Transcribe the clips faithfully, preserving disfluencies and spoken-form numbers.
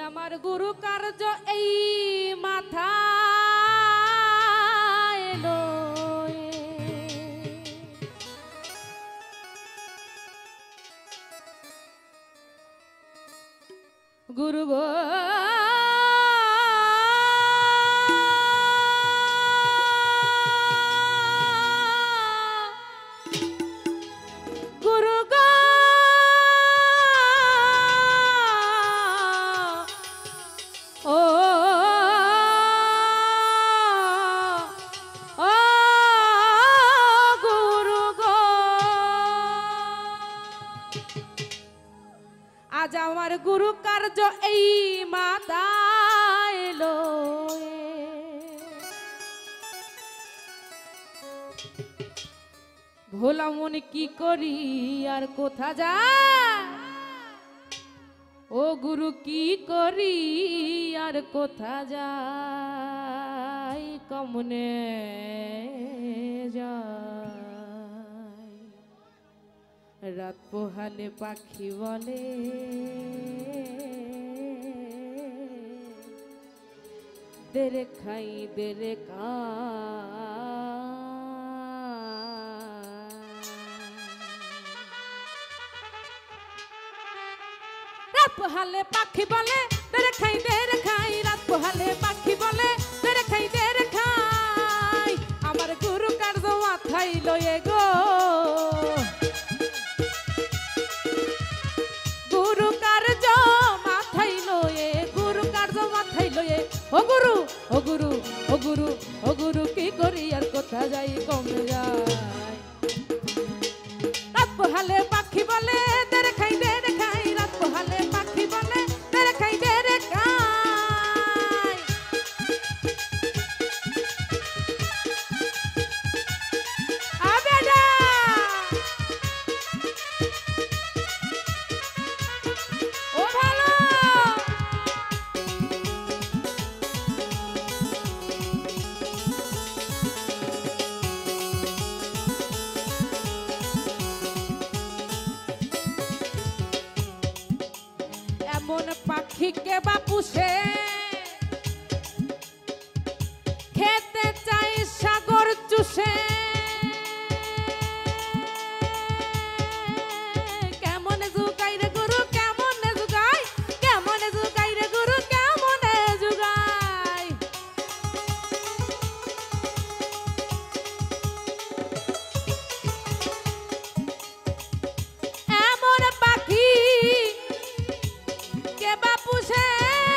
আমার গুরু কার্য এই মাথা এলো গুরু গো আজ আমার গুরু কার্য এই মাথা এলো ভোলা মনে কি করি আর কোথা যায় ও গুরু কি করি আর কোথা যায় কমনে যায় রাত পোহালে পাখি বলে দেরে খাই দেরে কা রাত পোহালে পাখি বলে দেরে খাই দেরে খাই রাত পোহালে পাখি বলে দেরে খাই দেরে খাই আমার গুরু কার্য মাথায় লয়ে গো ও গুরু ও গুরু ও গুরু ও গুরু কি করি আর কোথা যাই কমে যায় রাত পোহালে পাখি বলে দেরে খাই দেরে খাই রাত পোহালে পাখি বলে দেরে খাই দেরে খাই আবেদা ও ভালো এমন পাখি কে বাপুসে খেতে চাই সাগর চুষে কেমন জুগাই রে গুরু কেমন জুগাই কেমন জুগাই রে গুরু কেমন জুগাই এমন পাখি কে বাপুসে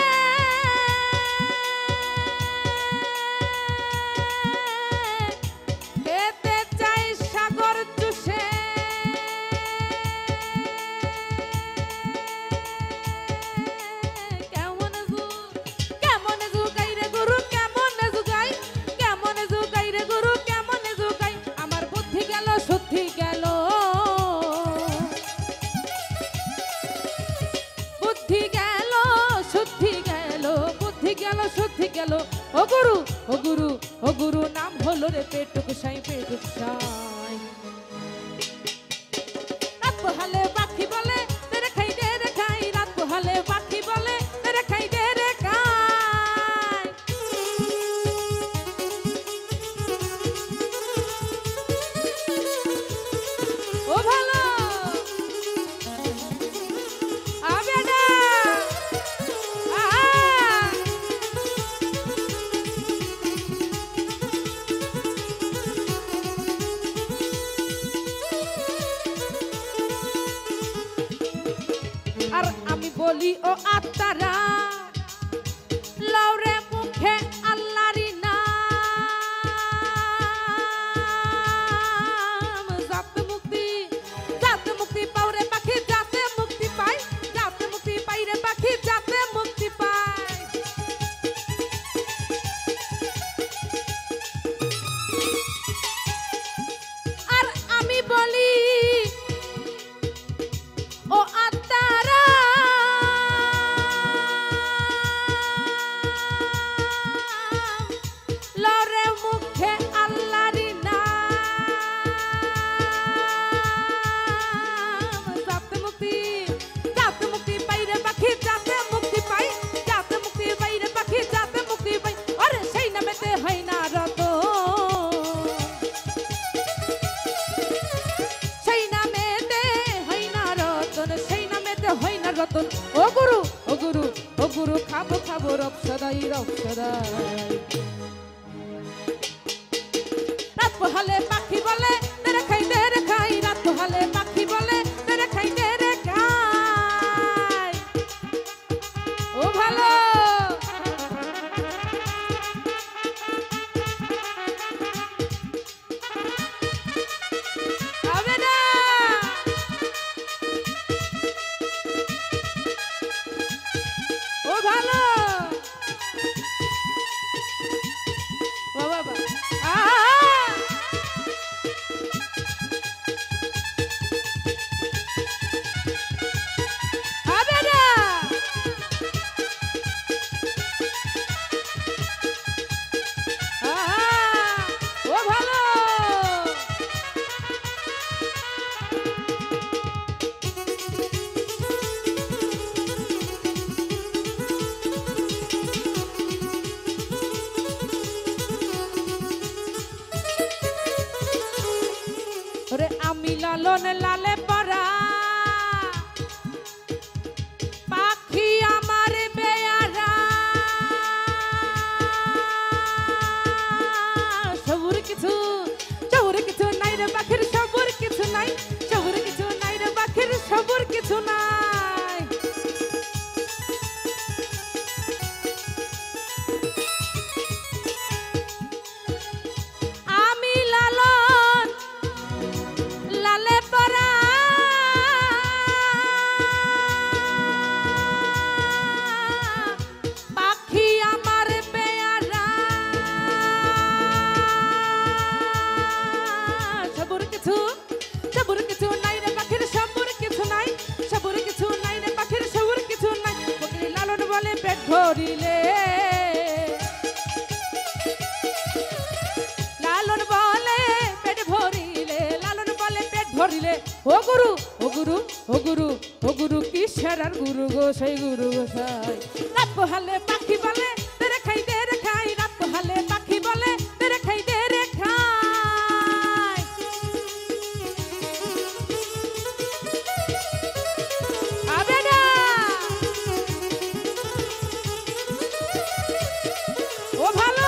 খেতে চাই সাগর চুষে কেমন জু কেমন জুগাই রে গুরু কেমন জুগাই কেমন জুগাই রে গুরু কেমন জুগাই আমার বুদ্ধি গেল শুদ্ধি গেল বুদ্ধি গেল শুদ্ধি গেল বুদ্ধি গেল শুদ্ধি গেল ও গুরু ও গুরু ও গুরু নাম হলো রে পেটুক সাই পেটুক সাই রাত পোহালে পাখি বলে দেরে খাই দেরে খাই রাত পোহালে পাখি বলে দেরে খাই দেরে খাই ও ভালো আবেদা আর আমি বলি ও আত্মারা লওরে মুখে আল্লাহরি নাম যাতে মুক্তি যাতে মুক্তি পাও রে পাখি যাতে মুক্তি পাই যাতে মুক্তি পাই রে পাখি যাতে মুক্তি পাই আর আমি বলি ও আত্মারা রতন ও গুরু ও গুরু ও গুরু খাবো খাবো রব সদাই রব সদাই রাত পোহালে পাখি বলে তেরে খাই তেরে খাই রাত পোহালে পাখি বলে তেরে খাই তেরে খাই ও ভালো হবে না ও ভালো ও বাবা আ হবে না আ ও ভালো ওরে আমি লালন লালে পরা পাখি আমার বেয়ারা সবুর কিছু সবুর কিছু নাই রে পাখির সবুর কিছু নাই সবুর কিছু নাই রে পাখির সবুর কিছু নাই আমি লালন লালে পরা পাখি আমার বেয়ারা সবুর কিছু সবুর কিছু নাই রে পাখির সবুর কিছু নাই সবুর কিছু নাই রে পাখির সবুর কিছু নাই পাখির লালন বলে পেট ভরিলে লালন বলে পেট ভরিলে লালন বলে পেট ভরিলে ও গুরু ও গুরু ও গুরু ও গুরু কিসের আর গুরু গো সেই গুরু গোসাই রাত পোহালে পাখি বলে তেরে খাই তেরে খাই রাত পোহালে পাখি বলে তেরে খাই তেরে খাই হবে না ও ভালো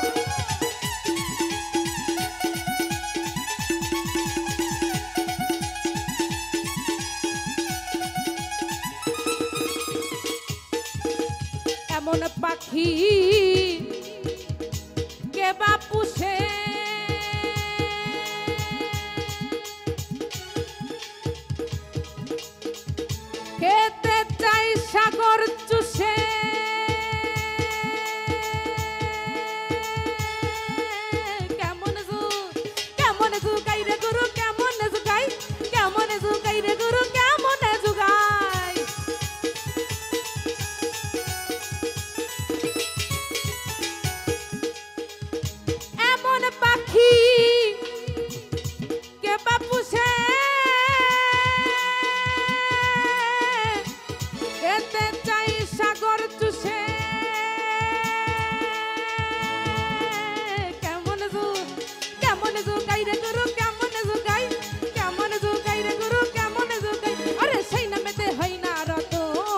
এমন পাখি কে বা পুষে খেতে চাই সাগর চুষে কেমন জু কেমন জুগাই রে গুরু কেমন জুগাই কেমন জুগাই রে গুরু কেমন জুগাই এমন পাখি কে বা পুষে খেতে চাই সাগর চুষে কেমন জু কেমন জুগাই রে গুরু কেমন জুগাই কেমন জুগাই রে গুরু কেমন জুগাই আরে সেই নামেতে হয় না রত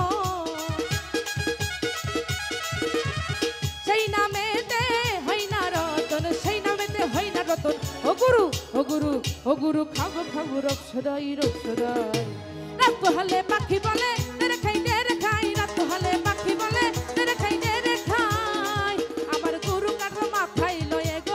সেই নামেতে হয় না রতন সেই নামেতে হয় না রতন ও গুরু ও গুরু ও গুরু খাবো খাবো রব সদাই রব সদাই রাত পোহালে পাখি বলে তেরে খাই তেরে খাই রাত পোহালে পাখি বলে তেরে খাই তেরে খাই আমার গুরু কাঠো মাথায় লয়ে গো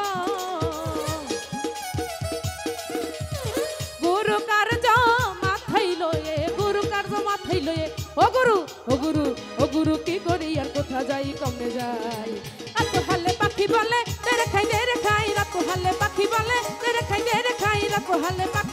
গুরু কার্য মাথায় লয়ে গুরু কার্য মাথায় লয়ে ও গুরু ও গুরু ও গুরু কি করি আর কোথা যাই কমে যাই রাত পোহালে পাখি বলে তেরে খাই তেরে খাই রাত পোহালে পাখি বলে তেরে খাই তেরে খাই রাত পোহালে পাখি